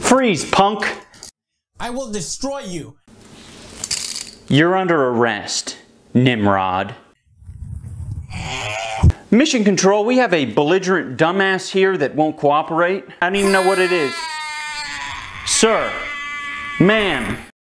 Freeze, punk! I will destroy you! You're under arrest, Nimrod. Mission Control, we have a belligerent dumbass here that won't cooperate. I don't even know what it is. Sir, ma'am.